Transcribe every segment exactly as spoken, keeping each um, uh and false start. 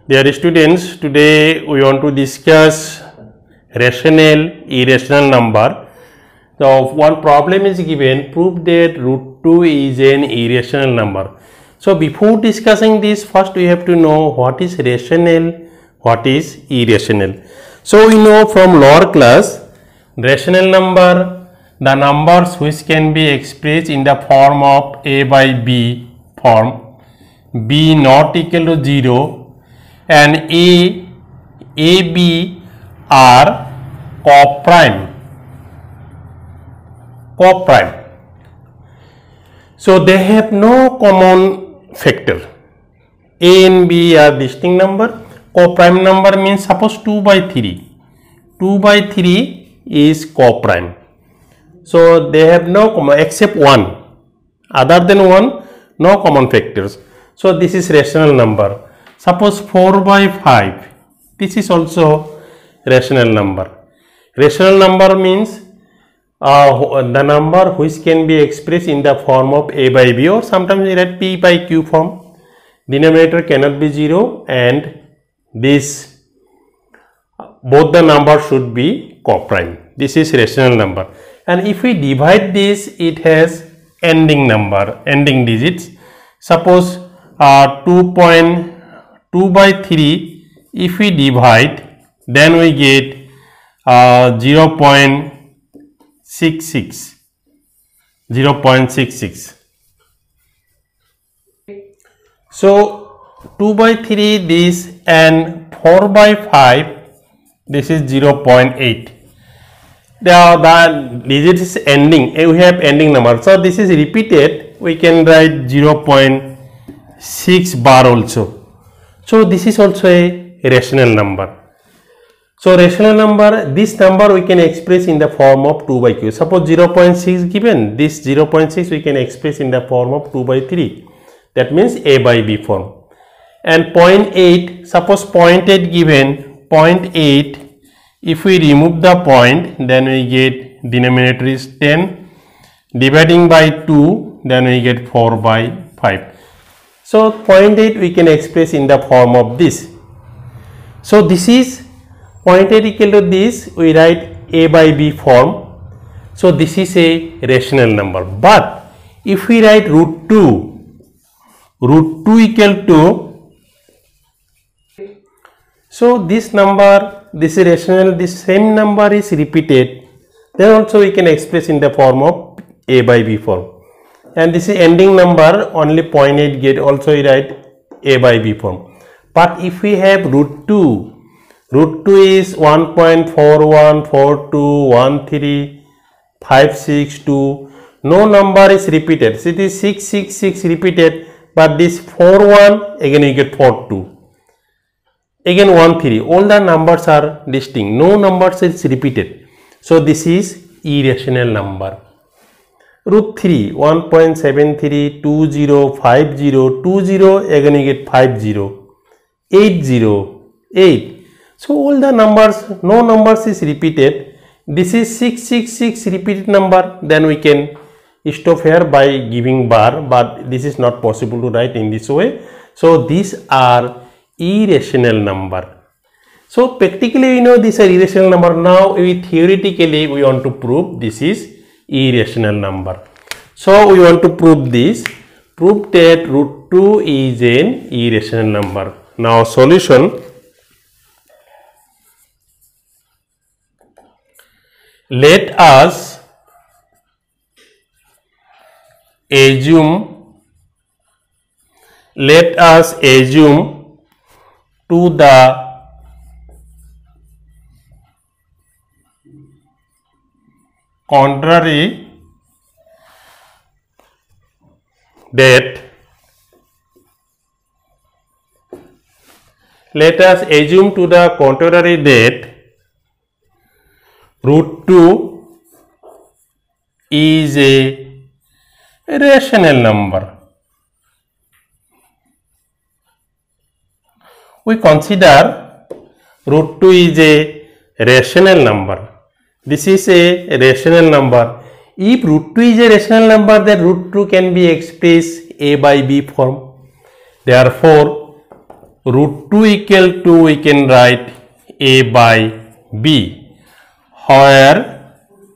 Dear students, today we want to discuss rational, irrational number. So one problem is given, prove that root two is an irrational number. So before discussing this, first we have to know what is rational, what is irrational. So we know from lower class, rational number, the numbers which can be expressed in the form of a by b form, b not equal to zero, and a, a, b are co-prime. Co-prime. So they have no common factor. A and b are distinct number. Co-prime number means suppose two by three. two by three is co-prime. So they have no common except one. Other than one, no common factors. So this is rational number. Suppose four by five. This is also rational number. Rational number means uh, the number which can be expressed in the form of a by b, or sometimes we write p by q form. Denominator cannot be zero, and this both the numbers should be co-prime. This is rational number. And if we divide this, it has ending number, ending digits. Suppose uh, two point two by three, if we divide, then we get uh, zero point six six. zero point six six. So two by three this, and four by five, this is zero point eight. The, the digit is ending, we have ending number. So this is repeated, we can write zero point six bar also. So this is also a rational number. So rational number, this number we can express in the form of two by q. Suppose zero point six given, this zero point six we can express in the form of two by three. That means a by b form. And zero point eight, suppose zero point eight given, zero point eight, if we remove the point, then we get denominator is ten. Dividing by two, then we get four by five. So zero point eight we can express in the form of this. So this is zero point eight equal to this, we write a by b form. So this is a rational number. But if we write root two, root two equal to, so this number, this is rational, this same number is repeated, then also we can express in the form of a by b form. And this is ending number, only zero point eight get, also we write a by b form. But if we have root two, root two is one point four one four two one three five six two, no number is repeated. So it is six six six repeated, but this four one, again we get four two, again one three, all the numbers are distinct, no numbers is repeated. So this is irrational number. Root three, one point seven three two zero five zero two zero, again you get five zero, eight zero, eight. So all the numbers, no numbers is repeated. This is six six six repeated number, then we can stop here by giving bar, but this is not possible to write in this way. So these are irrational number. So practically we know these are irrational number. Now we theoretically we want to prove this is irrational number. So we want to prove this. Prove that root two is an irrational number. Now solution. Let us assume, let us assume to the contrary that, let us assume to the contrary that root two is a rational number. We consider root two is a rational number. This is a rational number. If root two is a rational number, then root two can be expressed a by b form. Therefore, root two equal to, we can write A by B, where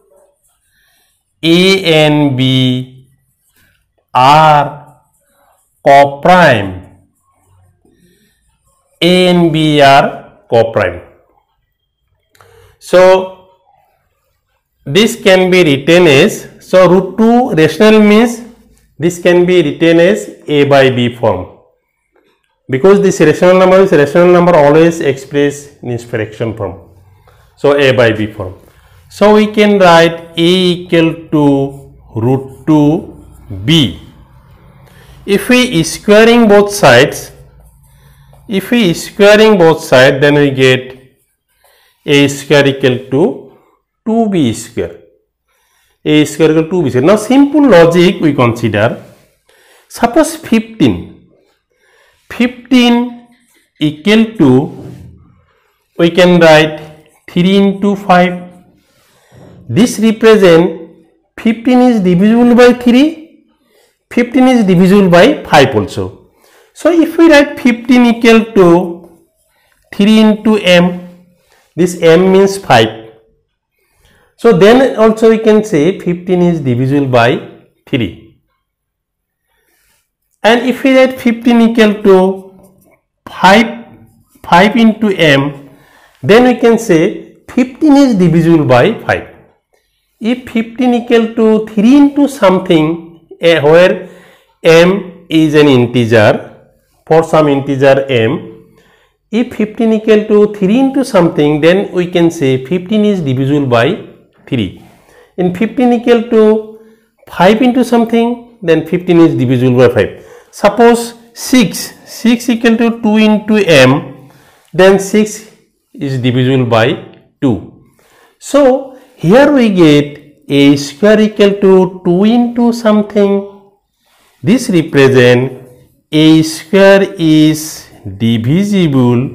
A and B are coprime. A and B are coprime. So this can be written as, so root two rational means this can be written as A by B form, because this rational number is rational number always expressed in its fraction form. So A by B form. So we can write A equal to root two B. If we squaring both sides, if we squaring both sides, then we get A square equal to two B square. A square equal to two B square. Now simple logic we consider. Suppose fifteen. fifteen equal to, we can write three into five. This represent fifteen is divisible by three, fifteen is divisible by five also. So if we write fifteen equal to three into m, this m means five. So then also we can say fifteen is divisible by three. And if we write fifteen equal to five, five into m, then we can say fifteen is divisible by five. If fifteen equal to three into something, uh, where m is an integer, for some integer m, if fifteen equal to three into something, then we can say fifteen is divisible by three. In fifteen equal to five into something, then fifteen is divisible by five. Suppose six, six equal to two into m, then six is divisible by two. So here we get A square equal to two into something. This represent A square is divisible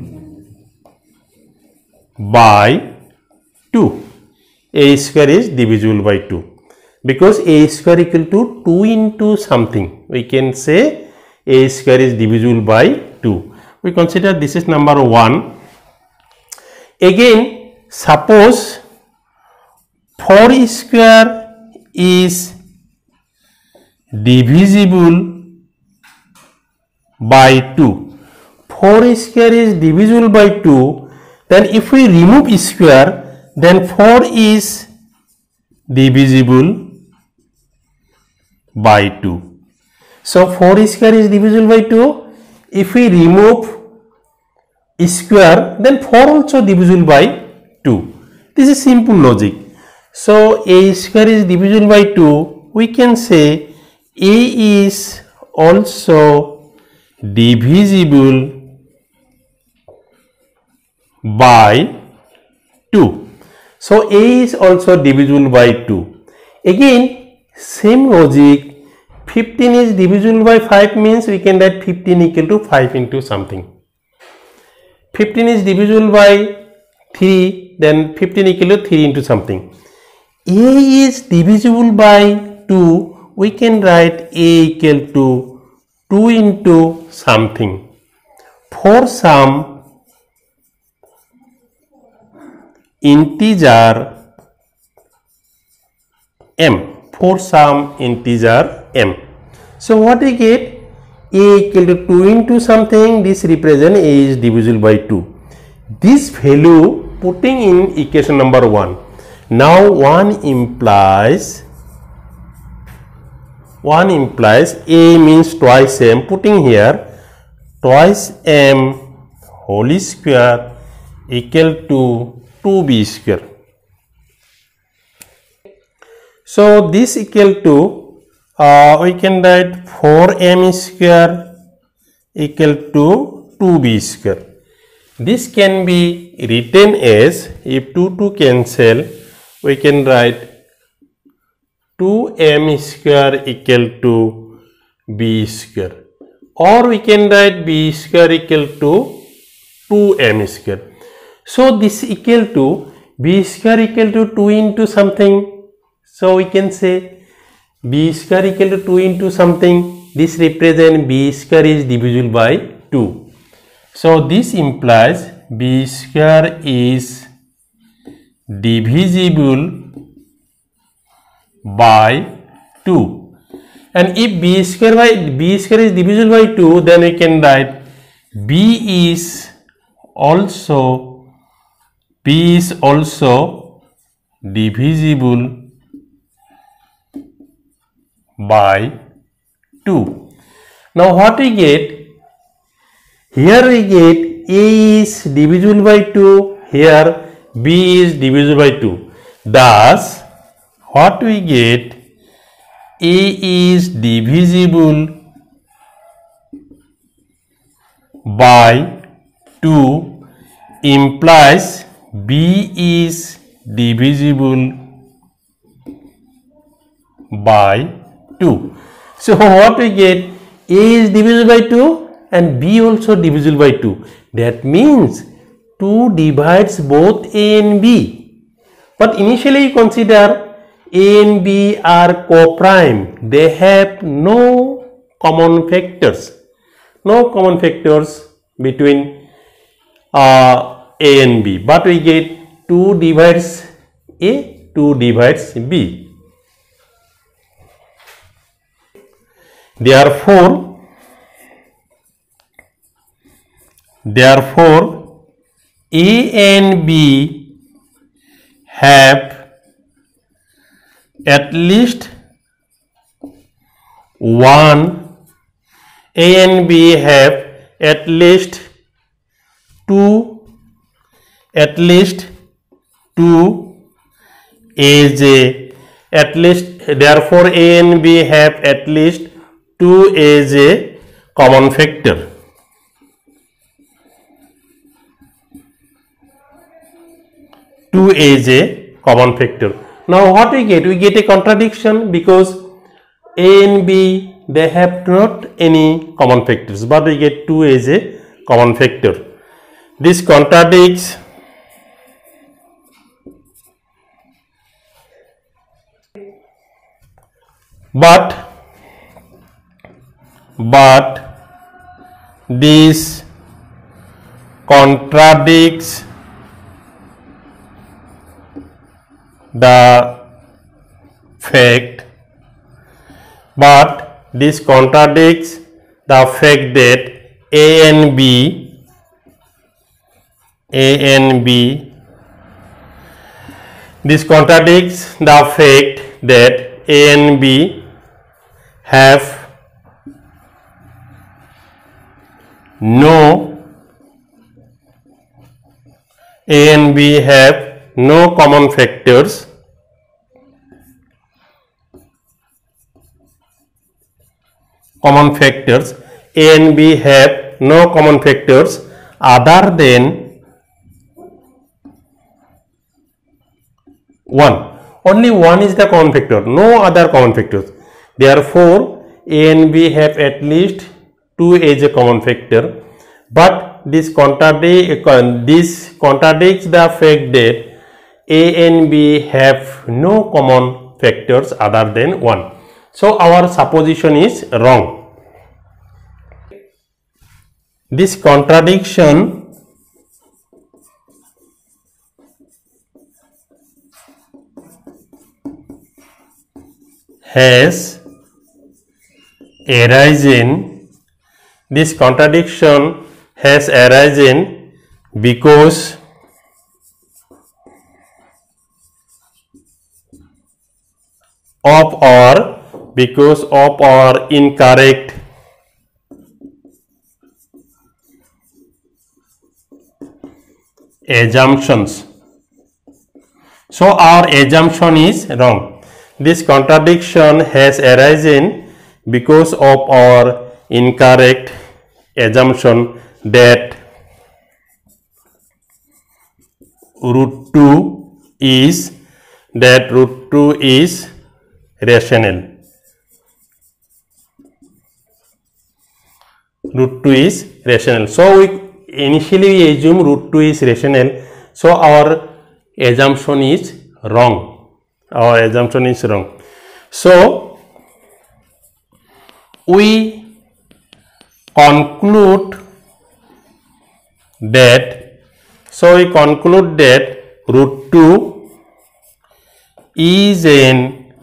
by two. A square is divisible by two, because A square equal to two into something. We can say A square is divisible by two. We consider this is number one. Again, suppose four square is divisible by two. four square is divisible by two. Then if we remove square, then four is divisible by two. So four square is divisible by two. If we remove square, then four also divisible by two. This is simple logic. So A square is divisible by two. We can say A is also divisible by two. So A is also divisible by two. Again, same logic. fifteen is divisible by five means we can write fifteen equal to five into something. fifteen is divisible by three, then fifteen equal to three into something. A is divisible by two, we can write A equal to two into something. For some integer m, for some integer m. So what we get? A equal to two into something, this represent A is divisible by two. This value putting in equation number one. Now one implies, one implies A means twice m, putting here twice m whole square equal to two b square. So this equal to, uh, we can write four m square equal to two b square. This can be written as, if two two cancel, we can write two m square equal to b square, or we can write b square equal to two m square. So this equal to b square equal to two into something. So we can say b square equal to two into something. This represent b square is divisible by two. So this implies b square is divisible by two. And if b square by b square is divisible by two, then we can write b is also b is also divisible by two. Now what we get? Here we get a is divisible by two, here b is divisible by two. Thus, what we get? A is divisible by two implies b is divisible by two. So what we get? A is divisible by two and b also divisible by two. That means two divides both a and b. But initially consider a and b are co-prime. They have no common factors. No common factors between uh, a and b. But we get two divides a, two divides b. Therefore, therefore, a and b have at least one, a and b have at least two, at least two aj, at least, therefore a and b have at least two as a common factor. two as a common factor. Now what we get? We get a contradiction because a and b they have not any common factors, but we get two as a common factor. This contradicts but but this contradicts the fact but this contradicts the fact that a and b a and b this contradicts the fact that a and b have no a and b have no common factors common factors a and b have no common factors other than one. Only one is the common factor, no other common factors. Therefore a and b have at least two as a common factor, but this contradict this contradicts the fact that a and b have no common factors other than one. So our supposition is wrong. This contradiction has arisen this contradiction has arisen because of or because of our incorrect assumptions. So our assumption is wrong. This contradiction has arisen because of our incorrect assumption that root two is that root two is rational. Root two is rational. So we initially we assume root two is rational. So our assumption is wrong. Our assumption is wrong. So we conclude that, so we conclude that root two is an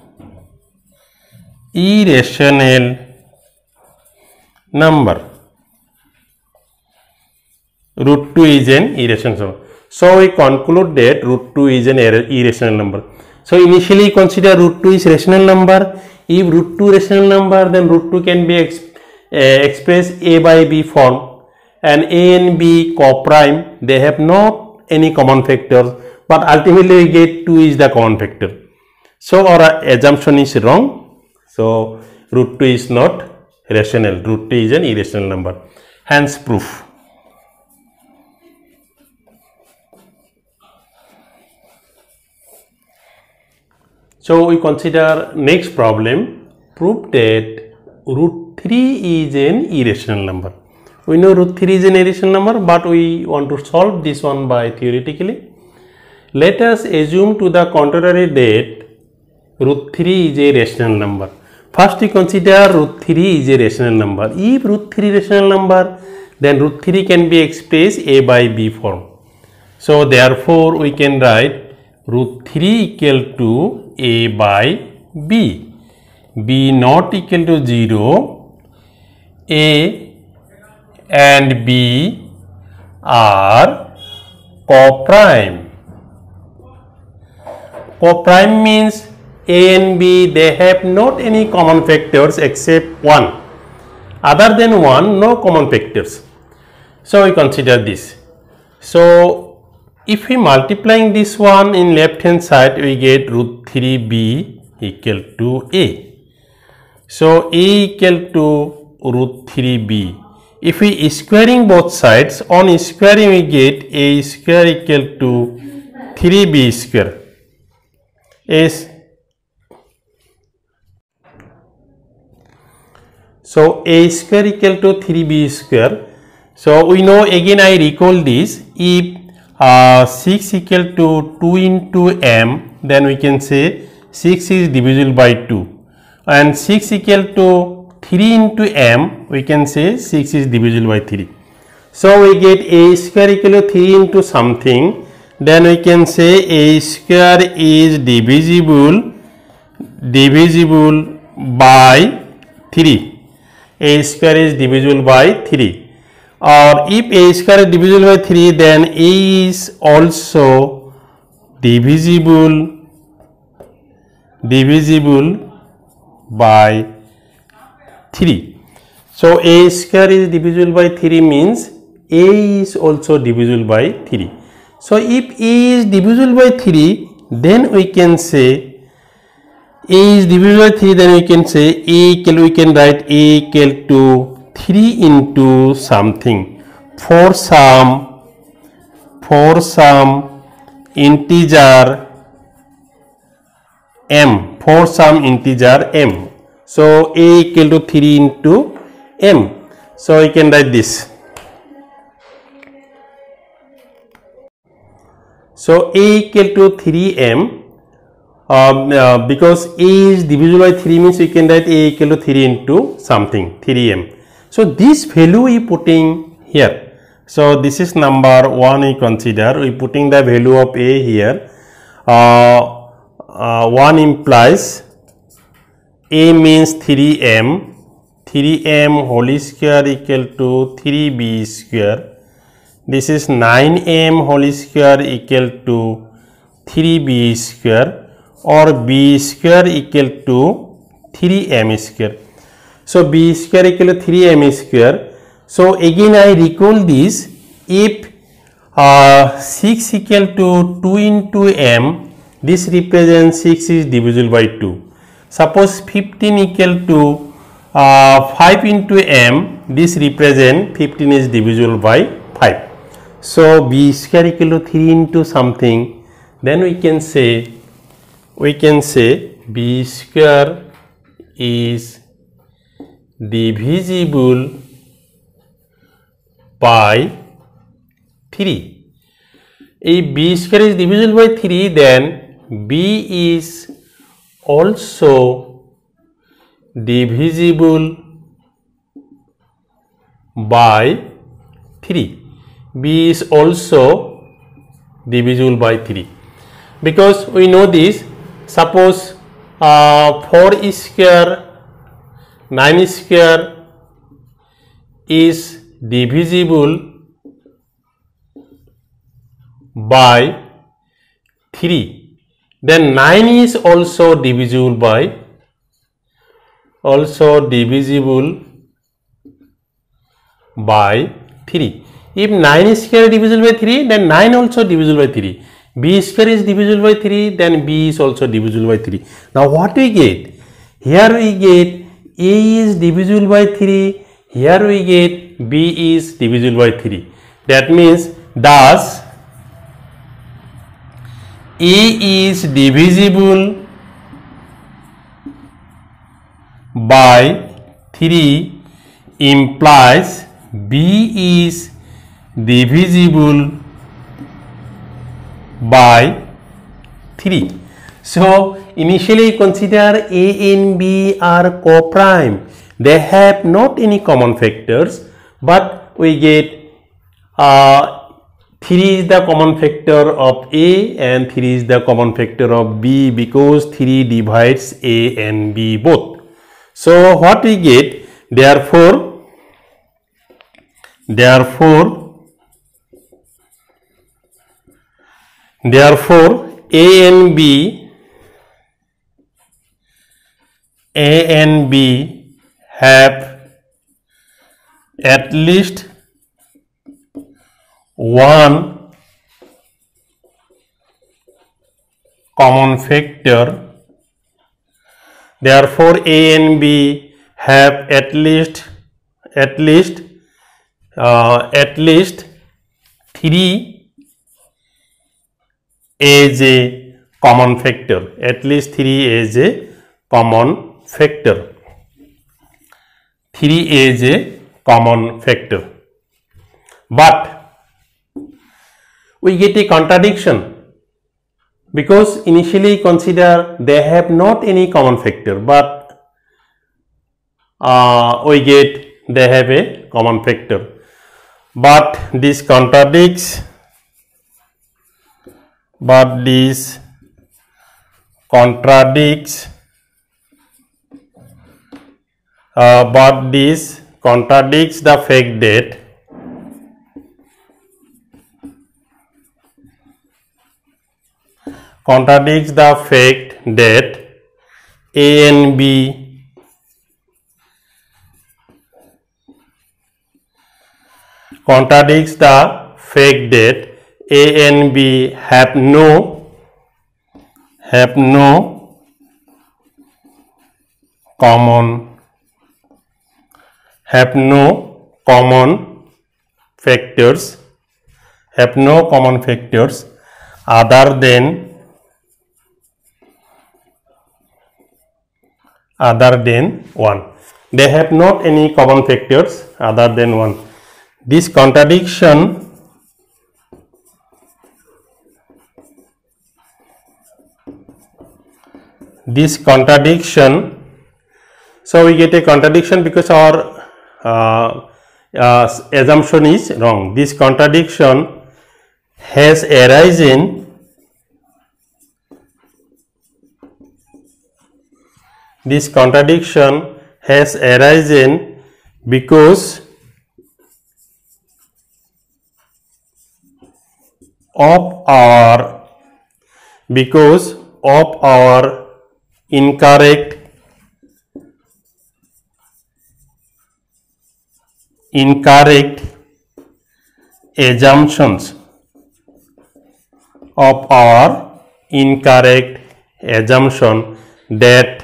irrational number. Root two is an irrational number. So we conclude that root two is an irrational number. So initially consider root two is rational number. If root two rational number, then root two can be exp uh, expressed A by B form, and A and B co-prime, they have not any common factors, but ultimately we get two is the common factor. So our assumption is wrong. So root two is not rational. Root two is an irrational number. Hence proof. So we consider next problem. Prove that root three is an irrational number. We know root three is an irrational number, but we want to solve this one by theoretically. Let us assume to the contrary that root three is a rational number. First we consider root three is a rational number. If root three is a rational number, then root three can be expressed A by B form. So therefore we can write root three equal to A by B. B not equal to zero. A and B are co-prime. Co-prime means A and B, they have not any common factors except one. Other than one, no common factors. So we consider this. So if we multiplying this one in left hand side, we get root three B equal to A. So A equal to root three B. If we squaring both sides, on squaring we get A square equal to three B square. Is so A square equal to three B square. So we know, again I recall this, if Uh, six equal to two into m, then we can say six is divisible by two, and six equal to three into m, we can say six is divisible by three. So we get A square equal to three into something, then we can say A square is divisible divisible by three. A square is divisible by three. Or if A square is divisible by three, then A is also divisible divisible by three. So A square is divisible by three means A is also divisible by three. So if A is divisible by three, then we can say A is divisible by three, then we can say A equal, we can write A equal to three into something, for some for some integer m, for some integer m. So A equal to three into m. So we can write this. So A equal to three m, um, uh, because A is divisible by three means we can write A equal to three into something, three m. So this value we putting here. So this is number one we consider. We putting the value of A here. Uh, uh, one implies A means three m. three m whole square equal to three b square. This is nine m whole square equal to three b square, or b square equal to three m square. So b square equal to three m square. So again I recall this, if uh, six equal to two into m, this represents six is divisible by two. Suppose fifteen equal to uh, five into m, this represent fifteen is divisible by five. So b square equal to three into something, then we can say we can say b square is divisible by three. If b square is divisible by three, then b is also divisible by three. b is also divisible by three, because we know this. Suppose uh, four square nine square is divisible by three, then nine is also divisible by also divisible by three. If nine square is divisible by three, then nine also divisible by three. B square is divisible by three, then B is also divisible by three. Now what we get? Here we get A is divisible by three, here we get B is divisible by three. That means thus A is divisible by three implies B is divisible by three. So initially consider A and B are co-prime. They have not any common factors, but we get uh, three is the common factor of A and three is the common factor of B, because three divides A and B both. So what we get? Therefore, therefore, therefore A and B, A and B have at least one common factor. Therefore A and B have at least at least uh, at least three as a common factor, at least three as a common factor, three as a common factor. But we get a contradiction, because initially consider they have not any common factor, but uh, we get they have a common factor. But this contradicts but this contradicts uh, but this contradicts the fact that contradicts the fact that A and B contradicts the fact that A and B have no have no common have no common factors have no common factors other than other than one. They have not any common factors other than one. This contradiction this contradiction so we get a contradiction because our uh, uh, assumption is wrong. This contradiction has arisen this contradiction has arisen because of our because of our incorrect incorrect assumptions of our incorrect assumption that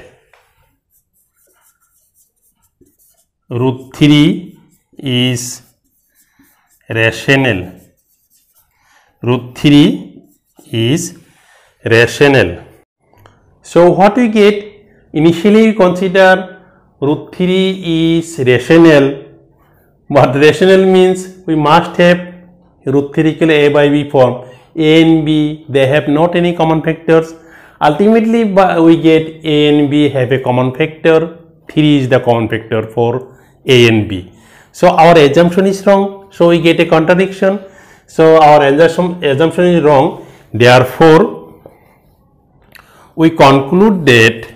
root three is rational. Root three is rational. So what we get, initially we consider root three is rational, but rational means we must have root three equal A by B form. A and B, they have not any common factors. Ultimately we get A and B have a common factor. three is the common factor for A and B. So our assumption is wrong, so we get a contradiction. So our assumption, assumption is wrong. Therefore, we conclude that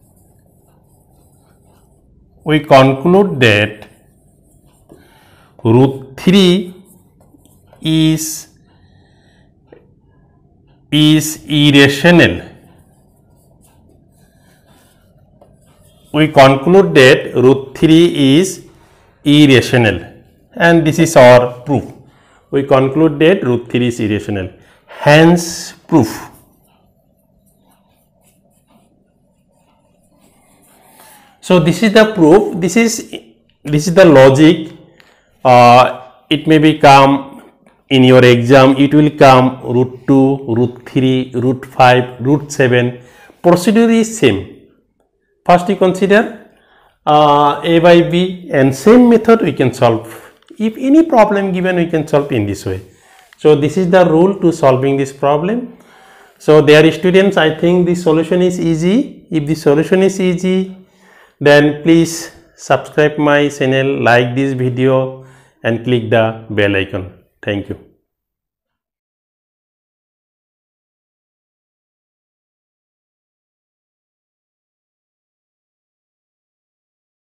we conclude that root three is is irrational. We conclude that root three is irrational, and this is our proof. We conclude that root three is irrational. Hence, proof. So this is the proof. This is this is the logic. Uh, it may become in your exam. It will come root two, root three, root five, root seven. Procedure is same. First, you consider uh, A by B, and same method we can solve. If any problem given, we can solve in this way. So this is the rule to solving this problem. So dear students, I think the solution is easy. If the solution is easy, then please subscribe my channel, like this video, and click the bell icon. Thank you.